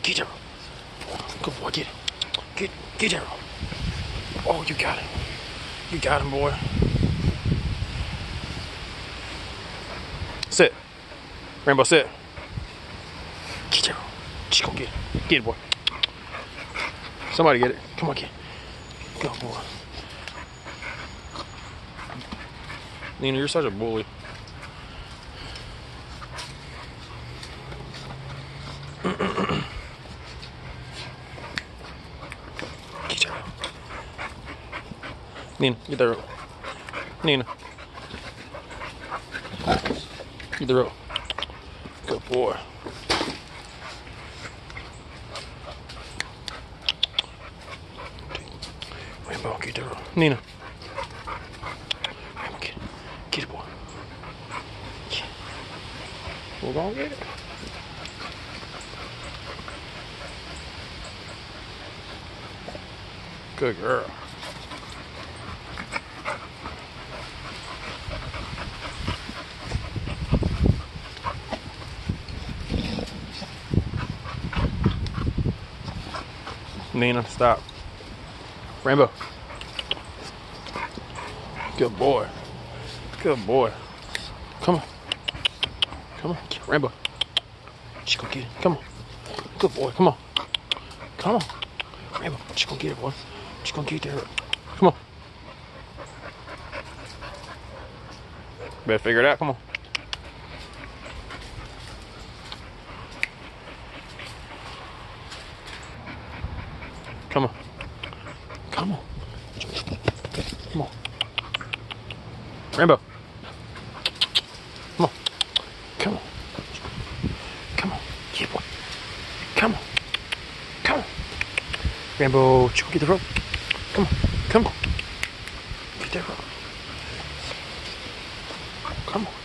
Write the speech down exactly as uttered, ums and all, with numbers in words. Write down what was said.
Get that rope. Good boy, get it. Get, get that rope. Oh, you got it. You got him, boy. Sit. Rainbow, sit. Get that rope. Just go get it. Get it, boy. Somebody get it. Come on, get it. Go, boy. Nina, you're such a bully. Get her. Nina, get the rope. Nina. Get the rope. Good boy. Rainbow, get the rope. Nina. Rainbow, get it. Get it, boy. Get it. We're gonna get it. Good girl. Nina, stop. Rainbow. Good boy. Good boy. Come on. Come on. Rainbow. Just go get it. Come on. Good boy. Come on. Come on. Rainbow. Just go get it, boy. Just go get there. Come on. Better figure it out. Come on. Come on. Come on. Come on. Rainbow. Come on. Come on. Come on. Yeah, boy. Come on. Come on. Rainbow, go get the rope. Come on. Come on. Get that rope. Come on.